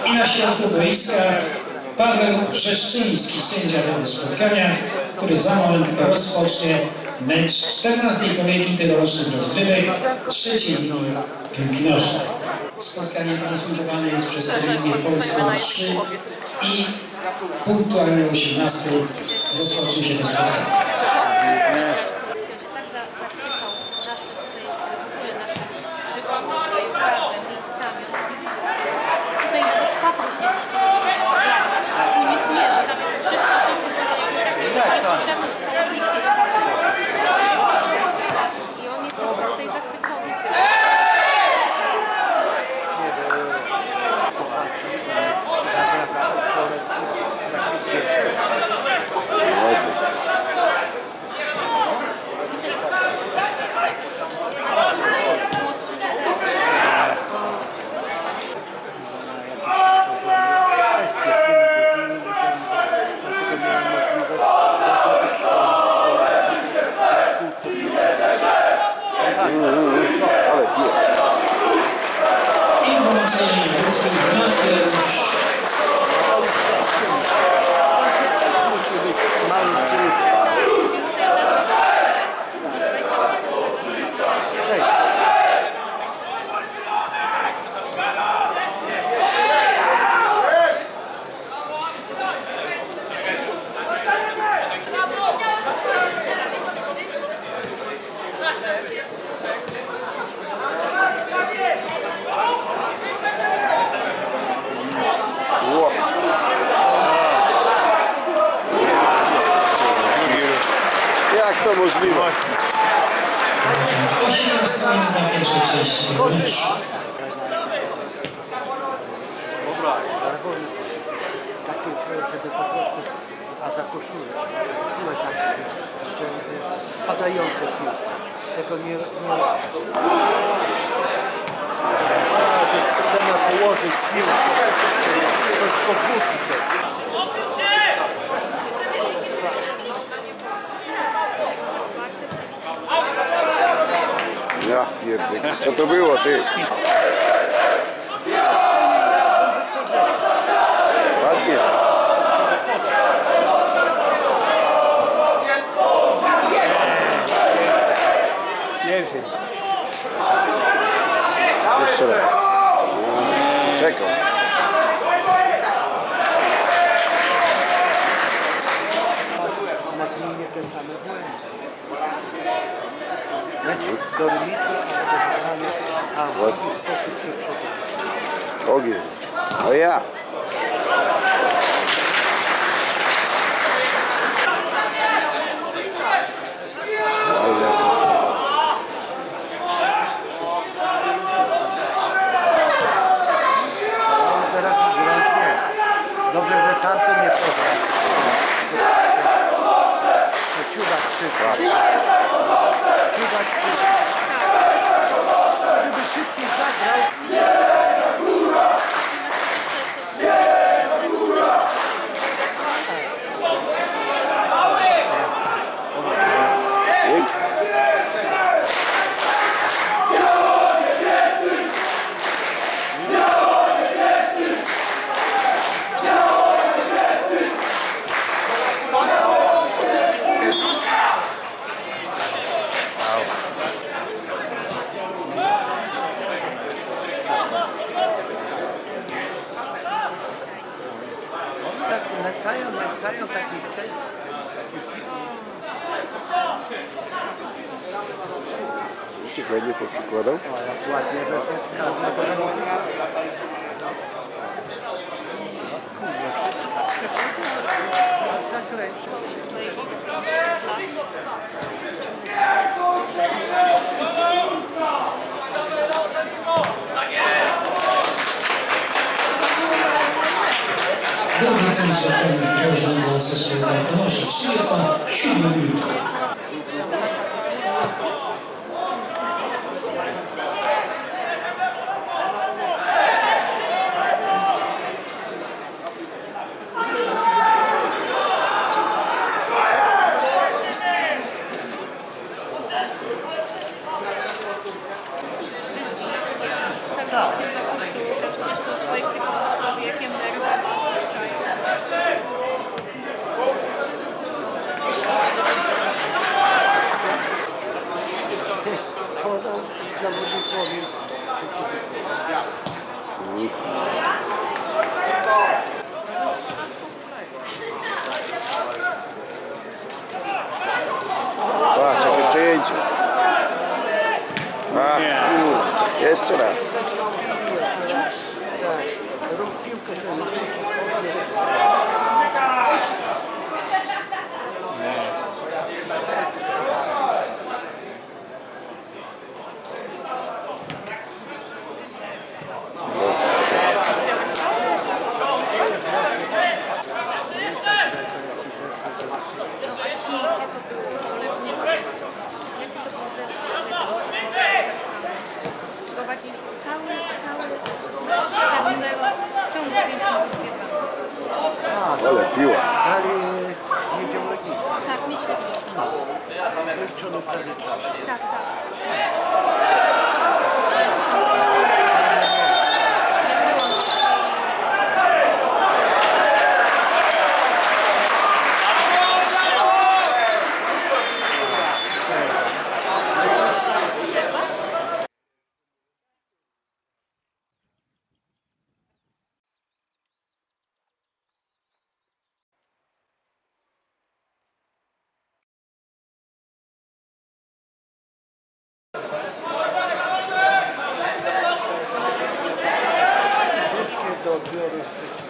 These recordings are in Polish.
I na środku boiska Paweł Wrzeszczyński, sędzia tego spotkania, który za moment rozpocznie mecz 14. kolejki tegorocznych rozgrywek trzeciej ligi piłki nożnej. Spotkanie transmitowane jest przez telewizję Polską 3 i punktualnie o 18 rozpocznie się to spotkanie. Jak to możliwe? 18 minuta pierwszej części tego meczu. Takie, żeby po prostu, a za koszulę, spadające piłki. Tego nie trzeba położyć piłkę, to jest podwórki sobie. Ja pierdolę, co to było, ty? Ładnie. Jeszcze raz. Czekam. Na gminie te same błędy. Do remisu, a w taki sposób się wchodzi. Ogień. O ja. Dobrze, że tamten nie poznał. To ciudak przyszedł. Ciudak przyszedł. Żeby szybciej zagrał. Latają takich. Ci fajnie poprzykładał? O, jak ładnie weteczka. Kurde, wszystko tak przechodzi. Zakręcił. Drugi w tym spotkaniu urządzał zespół Karkonosze. 37 minut. Przecież to projekt Patrz, jakie przejęcie. A, kurde, jeszcze raz. Rób piłkę sobie. Prowadzili cały 0-0 w ciągu 5 minut biegamy. Ale piła. Dali Miedzią Legnicę. Tak, mieć Legnicę. Puszczono prawie czas. Tak, tak. Do odbioru.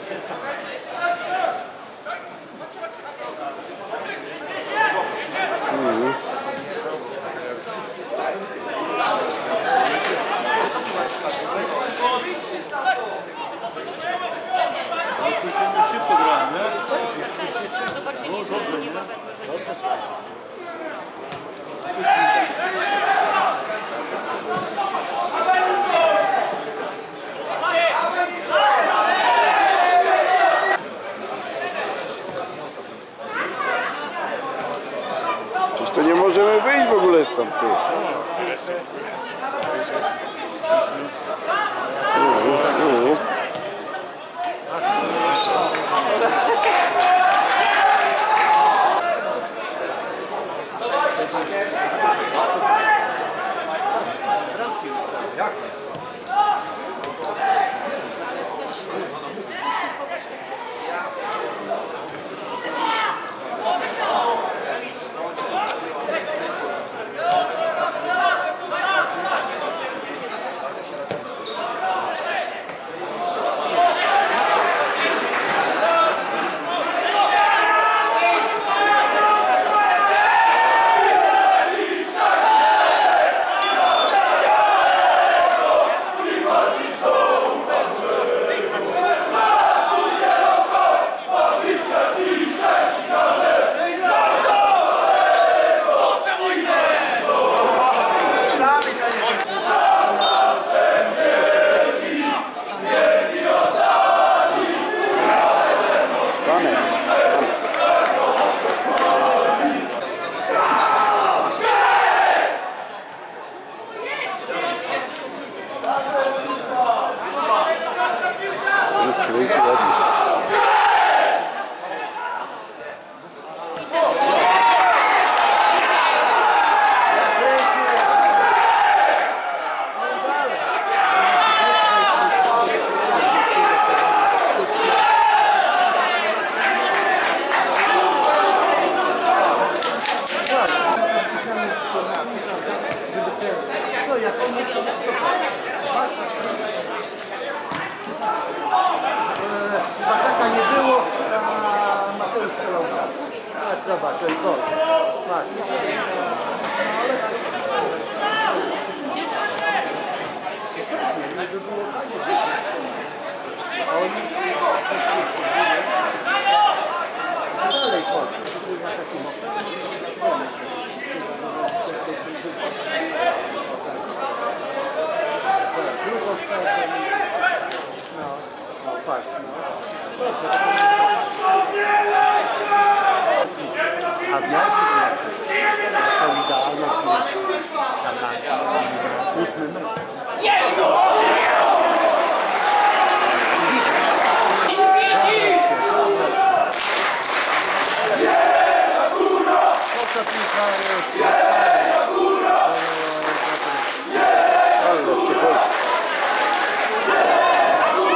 Szybko grałem, nie? Zobaczyli, że nie ma zagrożenia. Przecież to nie możemy wyjść w ogóle stąd, ty. Kręci ładnie. Bataka nie było, a Mateusz strzelał czas. Patrz, zobacz, to jest gol. Patrz. A oni dalej chodzi. Na takim drugą stronę. No, patrz. A w Niemczech to idealne, tam na 8 metrów. Ale przychodzi.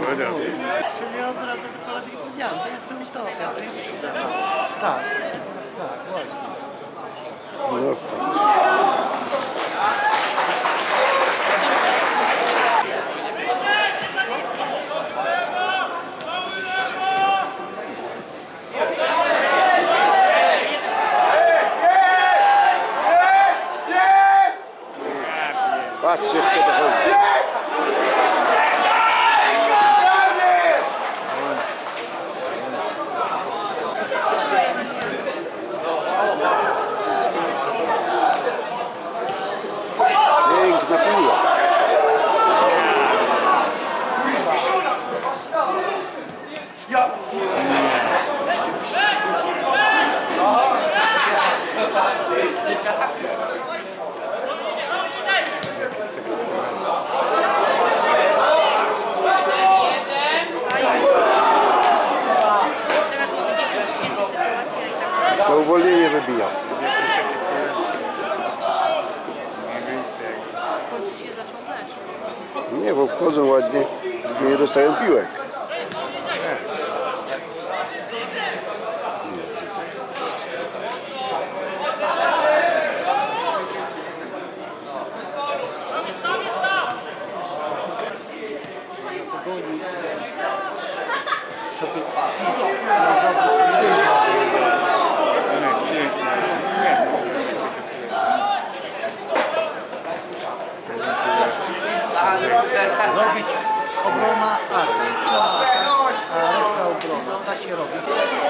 Czyli od razu do kolegi powiedziałem, to jest utopia, to jest tak, właśnie. No. Patrzcie, w co dochodzi. Piękna piła. Teraz po 10 tysięcy sytuacja i tak. To uwolnienie wybijał. W końcu się zaczął mecz. Nie, bo wchodzą ładnie, tylko nie dostają piłek. Robić obrona, a reszta obrona, tak się robi.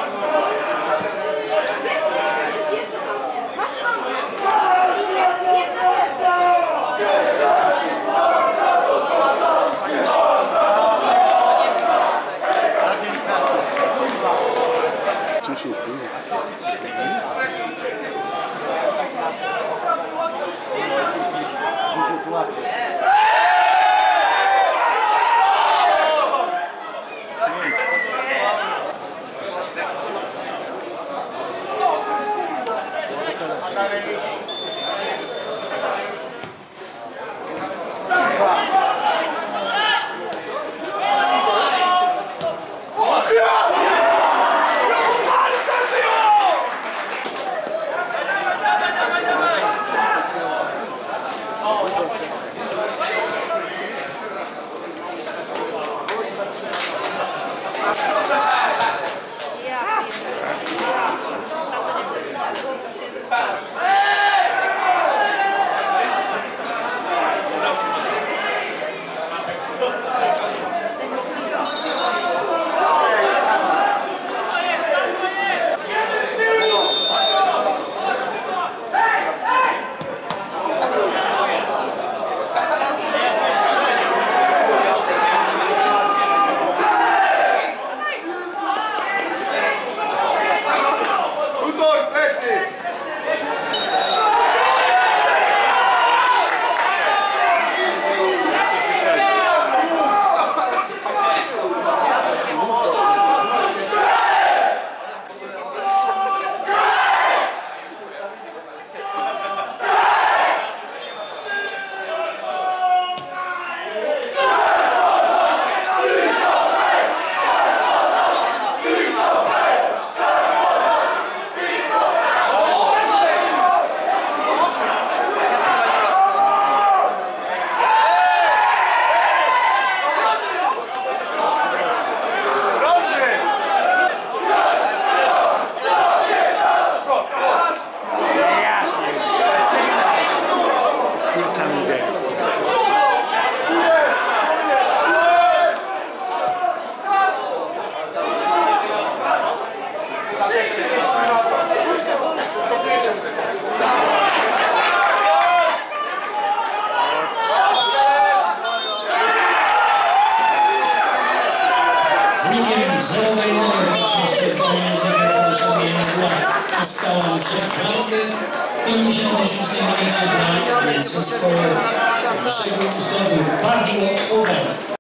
Stała przed bramkę w 56 minucie dla zespołu Brzegu zdobył Pawło Kowal.